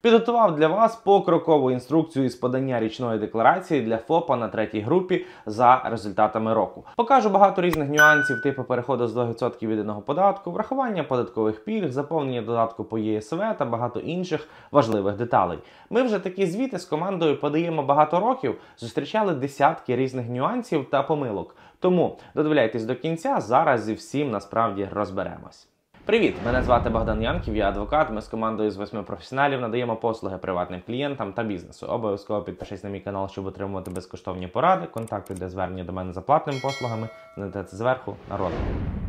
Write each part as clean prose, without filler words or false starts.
Підготував для вас покрокову інструкцію із подання річної декларації для ФОПа на третій групі за результатами року. Покажу багато різних нюансів, типу переходу з 2% єдиного податку, врахування податкових пільг, заповнення додатку по ЄСВ та багато інших важливих деталей. Ми вже такі звіти з командою подаємо багато років, зустрічали десятки різних нюансів та помилок. Тому додивляйтесь до кінця, зараз зі всім насправді розберемось. Привіт! Мене звати Богдан Янків, я адвокат. Ми з командою з 8 професіоналів надаємо послуги приватним клієнтам та бізнесу. Обов'язково підпишись на мій канал, щоб отримувати безкоштовні поради. Контакти для звернення до мене за платними послугами знайдете зверху на ролику.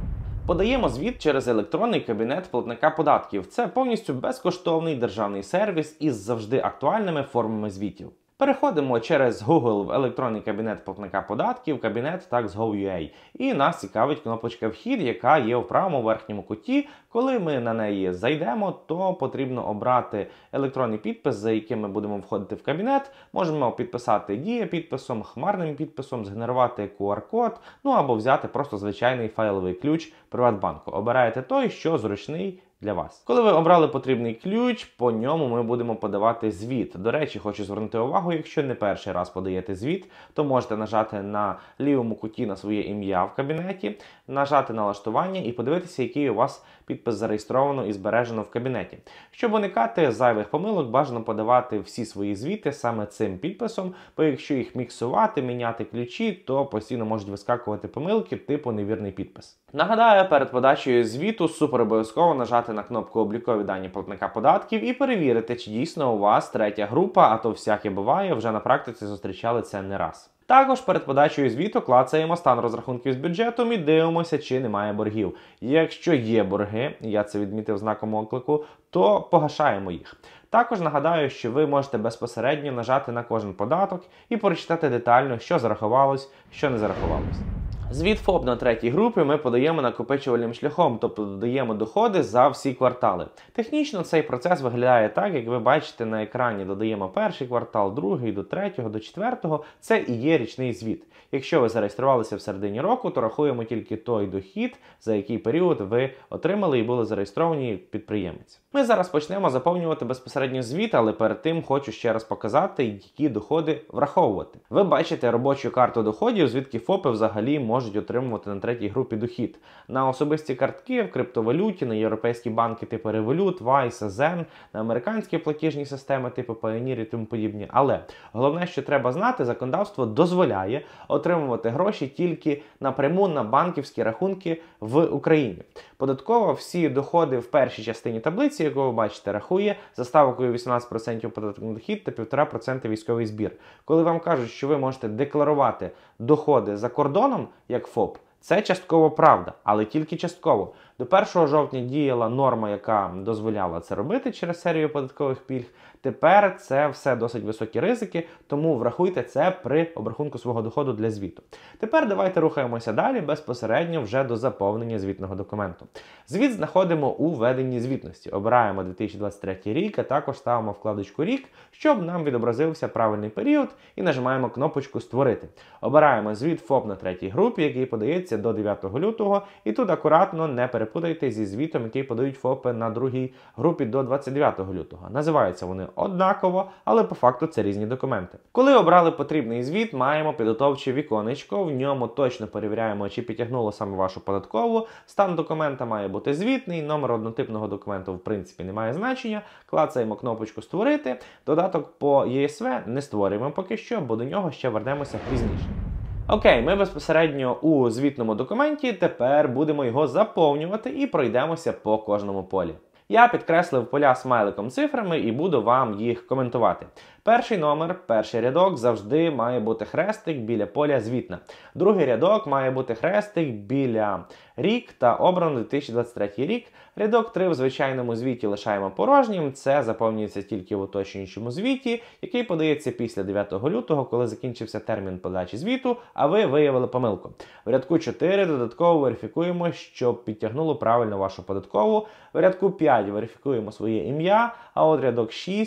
Подаємо звіт через електронний кабінет платника податків. Це повністю безкоштовний державний сервіс із завжди актуальними формами звітів. Переходимо через Google в електронний кабінет платника податків, кабінет Tax.gov.ua. І нас цікавить кнопочка «Вхід», яка є в правому верхньому куті. Коли ми на неї зайдемо, то потрібно обрати електронний підпис, за яким ми будемо входити в кабінет. Можемо підписати дія-підписом, хмарним підписом, згенерувати QR-код, або взяти просто звичайний файловий ключ Приватбанку. Обираєте той, що зручний для вас. Коли ви обрали потрібний ключ, по ньому ми будемо подавати звіт. До речі, хочу звернути увагу, якщо не перший раз подаєте звіт, то можете нажати на лівому куті на своє ім'я в кабінеті, нажати налаштування і подивитися, який у вас підпис зареєстровано і збережено в кабінеті. Щоб уникати зайвих помилок, бажано подавати всі свої звіти саме цим підписом, бо якщо їх міксувати, міняти ключі, то постійно можуть вискакувати помилки типу невірний підпис. Нагадаю, перед подачею звіту супер обов'язково нажати на кнопку «Облікові дані платника податків» і перевірити, чи дійсно у вас третя група, а то всяке буває, вже на практиці зустрічали це не раз. Також перед подачею звіту клацаємо стан розрахунків з бюджетом і дивимося, чи немає боргів. Якщо є борги, я це відмітив знаком оклику, то погашаємо їх. Також нагадаю, що ви можете безпосередньо нажати на кожен податок і прочитати детально, що зарахувалось, що не зарахувалось. Звіт ФОП на третій групі ми подаємо накопичувальним шляхом, тобто додаємо доходи за всі квартали. Технічно цей процес виглядає так, як ви бачите на екрані. Додаємо перший квартал, другий, до третього, до четвертого. Це і є річний звіт. Якщо ви зареєструвалися в середині року, то рахуємо тільки той дохід, за який період ви отримали і були зареєстровані як підприємець. Ми зараз почнемо заповнювати безпосередньо звіт, але перед тим хочу ще раз показати, які доходи враховувати. Ви бачите робочу карту доходів, звідки ФОПи взагалі можуть отримувати на третій групі дохід. На особисті картки, в криптовалюті, на європейські банки типу Revolut, Wise, Zen, на американські платіжні системи типу Payoneer і тому подібні. Але головне, що треба знати, законодавство дозволяє отримувати гроші тільки напряму на банківські рахунки в Україні. Податково всі доходи в першій частині таблиці, яку ви бачите, рахує за ставкою 18% податку на дохід та 1,5% військовий збір. Коли вам кажуть, що ви можете декларувати доходи за кордоном, як ФОП, це частково правда, але тільки частково. До 1 жовтня діяла норма, яка дозволяла це робити через серію податкових пільг. Тепер це все досить високі ризики, тому врахуйте це при обрахунку свого доходу для звіту. Тепер давайте рухаємося далі безпосередньо вже до заповнення звітного документу. Звіт знаходимо у веденні звітності. Обираємо 2023 рік, а також ставимо вкладочку «Рік», щоб нам відобразився правильний період, і нажимаємо кнопочку «Створити». Обираємо звіт ФОП на третій групі, який подається до 9 лютого, і тут акуратно не перепутайте зі звітом, який подають ФОПи на другій групі до 29 лютого. Називаються вони однаково, але по факту це різні документи. Коли обрали потрібний звіт, маємо підготовче віконечко, в ньому точно перевіряємо, чи підтягнуло саме вашу податкову, стан документа має бути звітний, номер однотипного документу в принципі не має значення, клацаємо кнопочку «Створити», додаток по ЄСВ не створюємо поки що, бо до нього ще вернемося пізніше. Окей, ми безпосередньо у звітному документі, тепер будемо його заповнювати і пройдемося по кожному полі. Я підкреслив поля смайликом цифрами і буду вам їх коментувати. Перший номер, перший рядок завжди має бути хрестик біля поля звітна. Другий рядок має бути хрестик біля рік та обрано 2023 рік. Рядок 3 в звичайному звіті лишаємо порожнім, це заповнюється тільки в уточнюючому звіті, який подається після 9 лютого, коли закінчився термін подачі звіту, а ви виявили помилку. В рядку 4 додатково верифікуємо, щоб підтягнуло правильно вашу податкову. В рядку 5 верифікуємо своє ім'я, а от рядок 6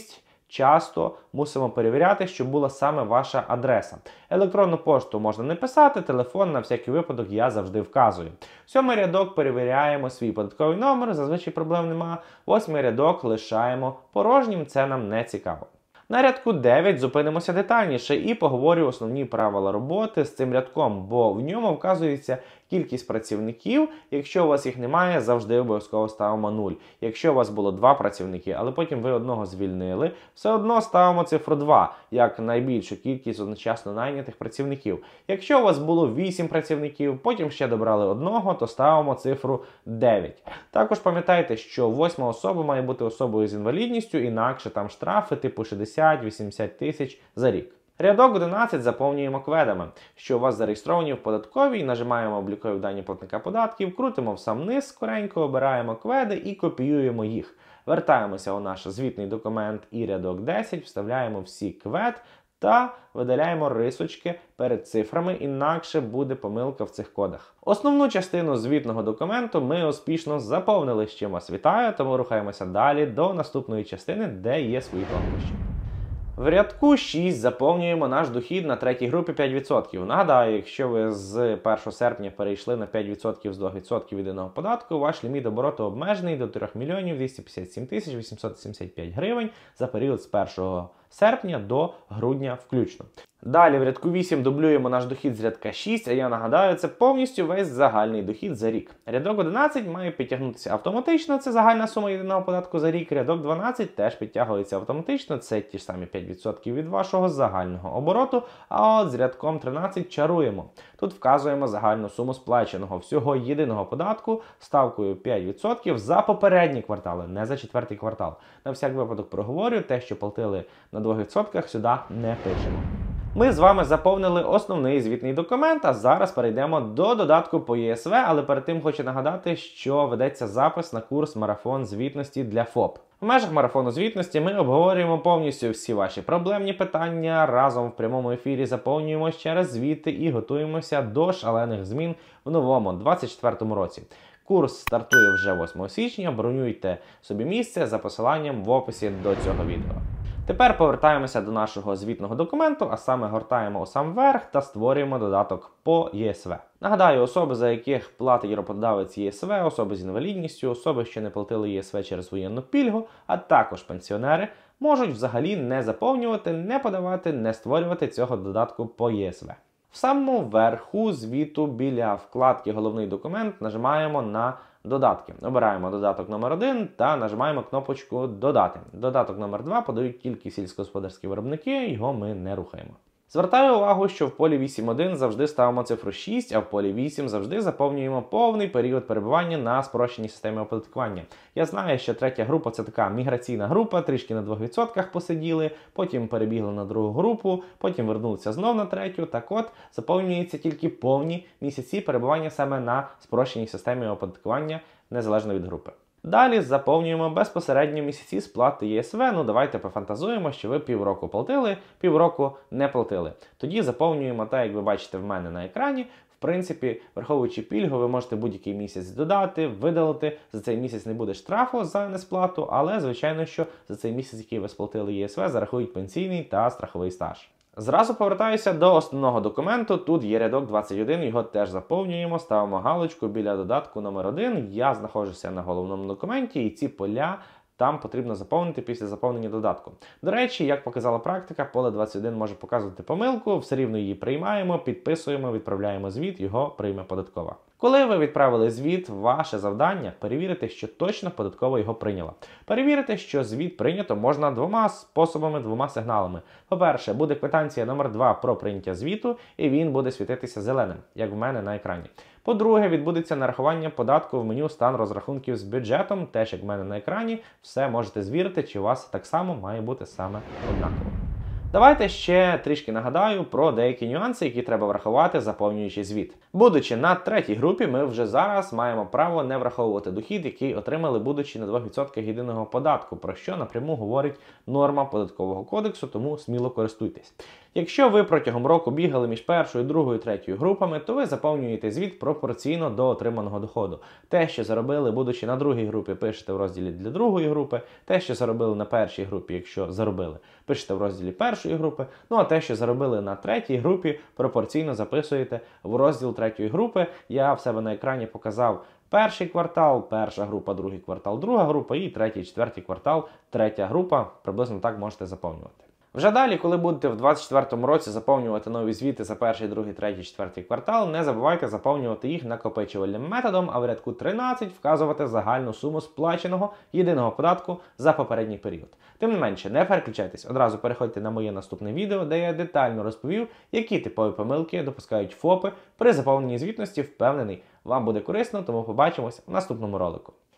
часто мусимо перевіряти, щоб була саме ваша адреса. Електронну пошту можна не писати, телефон на всякий випадок я завжди вказую. 7-й рядок перевіряємо свій податковий номер, зазвичай проблем нема. 8-й рядок лишаємо порожнім, це нам не цікаво. На рядку 9 зупинимося детальніше і поговорю основні правила роботи з цим рядком, бо в ньому вказується кількість працівників. Якщо у вас їх немає, завжди обов'язково ставимо 0. Якщо у вас було 2 працівники, але потім ви одного звільнили, все одно ставимо цифру 2, як найбільшу кількість одночасно найнятих працівників. Якщо у вас було 8 працівників, потім ще добрали одного, то ставимо цифру 9. Також пам'ятайте, що 8-ма особа має бути особою з інвалідністю, інакше там штрафи типу 60-80 тисяч за рік. Рядок 11 заповнюємо кведами, що у вас зареєстровані в податковій, нажимаємо облікові дані платника податків, крутимо в сам низ скоренько, обираємо кведи і копіюємо їх. Вертаємося у наш звітний документ і рядок 10, вставляємо всі квед та видаляємо рисочки перед цифрами, інакше буде помилка в цих кодах. Основну частину звітного документу ми успішно заповнили, з чим вас вітаю, тому рухаємося далі до наступної частини, де є свої тонкощі. В рядку 6 заповнюємо наш дохід на третій групі 5%. Нагадаю, якщо ви з 1 серпня перейшли на 5% з 2% єдиного податку, ваш ліміт обороту обмежений до 3 мільйонів 257 тисяч 875 гривень за період з 1 серпня до грудня включно. Далі в рядку 8 дублюємо наш дохід з рядка 6, а я нагадаю, це повністю весь загальний дохід за рік. Рядок 11 має підтягнутися автоматично, це загальна сума єдиного податку за рік. Рядок 12 теж підтягується автоматично, це ті ж самі 5% від вашого загального обороту. А от з рядком 13 чаруємо. Тут вказуємо загальну суму сплаченого всього єдиного податку ставкою 5% за попередні квартали, не за четвертий квартал. На всяк випадок проговорю, те, що платили на 2% сюди не пишемо. Ми з вами заповнили основний звітний документ, а зараз перейдемо до додатку по ЄСВ, але перед тим хочу нагадати, що ведеться запис на курс «Марафон звітності для ФОП». В межах марафону звітності ми обговорюємо повністю всі ваші проблемні питання, разом в прямому ефірі заповнюємо ще раз звіти і готуємося до шалених змін в новому 2024 році. Курс стартує вже 8 січня, бронюйте собі місце за посиланням в описі до цього відео. Тепер повертаємося до нашого звітного документу, а саме гортаємо у сам верх та створюємо додаток по ЄСВ. Нагадаю, особи, за яких платить роботодавець ЄСВ, особи з інвалідністю, особи, що не платили ЄСВ через воєнну пільгу, а також пенсіонери, можуть взагалі не заповнювати, не подавати, не створювати цього додатку по ЄСВ. В самому верху звіту біля вкладки «Головний документ» нажимаємо на «Додатки». Обираємо додаток номер 1 та нажимаємо кнопочку «Додати». Додаток номер 2 подають тільки сільськогосподарські виробники, його ми не рухаємо. Звертаю увагу, що в полі 8.1 завжди ставимо цифру 6, а в полі 8 завжди заповнюємо повний період перебування на спрощеній системі оподаткування. Я знаю, що третя група – це така міграційна група, трішки на 2% посиділи, потім перебігли на другу групу, потім вернулися знов на третю. Так от, заповнюються тільки повні місяці перебування саме на спрощеній системі оподаткування, незалежно від групи. Далі заповнюємо безпосередньо місяці сплати ЄСВ. Ну, давайте пофантазуємо, що ви півроку платили, півроку не платили. Тоді заповнюємо так, як ви бачите в мене на екрані. В принципі, враховуючи пільгу, ви можете будь-який місяць додати, видалити. За цей місяць не буде штрафу за несплату, але, звичайно, що за цей місяць, який ви сплатили ЄСВ, зарахують пенсійний та страховий стаж. Зразу повертаюся до основного документу. Тут є рядок 21, його теж заповнюємо, ставимо галочку біля додатку номер 1. Я знаходжуся на головному документі, і ці поля там потрібно заповнити після заповнення додатку. До речі, як показала практика, поле 21 може показувати помилку, все рівно її приймаємо, підписуємо, відправляємо звіт, його прийме податкова. Коли ви відправили звіт, ваше завдання – перевірити, що точно податкова його прийняла. Перевірити, що звіт прийнято, можна двома способами, двома сигналами. По-перше, буде квитанція номер 2 про прийняття звіту, і він буде світитися зеленим, як в мене на екрані. По-друге, відбудеться нарахування податку в меню «Стан розрахунків з бюджетом», теж як в мене на екрані. Все можете звірити, чи у вас так само має бути саме однаково. Давайте ще трішки нагадаю про деякі нюанси, які треба врахувати, заповнюючи звіт. Будучи на третій групі, ми вже зараз маємо право не враховувати дохід, який отримали, будучи на 2% єдиного податку, про що напряму говорить норма податкового кодексу, тому сміло користуйтесь. Якщо ви протягом року бігали між першою, другою, третьою групами, то ви заповнюєте звіт пропорційно до отриманого доходу. Те, що заробили, будучи на другій групі, пишете в розділі для другої групи, те, що заробили на першій групі, якщо заробили, пишете в розділі першої групи, ну а те, що заробили на третій групі, пропорційно записуєте в розділ третьої групи. Я в себе на екрані показав перший квартал, перша група, другий квартал, друга група і третій, четвертий квартал, третя група. Приблизно так можете заповнювати. Вже далі, коли будете в 2024 році заповнювати нові звіти за перший, другий, третій, четвертий квартал, не забувайте заповнювати їх накопичувальним методом, а в рядку 13 вказувати загальну суму сплаченого єдиного податку за попередній період. Тим не менше, не переключайтесь, одразу переходьте на моє наступне відео, де я детально розповів, які типові помилки допускають ФОПи при заповненні звітності. Впевнений, вам буде корисно, тому побачимось в наступному ролику.